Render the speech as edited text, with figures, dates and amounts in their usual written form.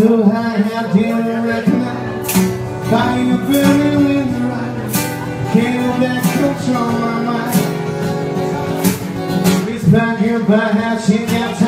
so high, I didn't recognize. By you burning in the right, can't let control my mind. It's back here by how she got time.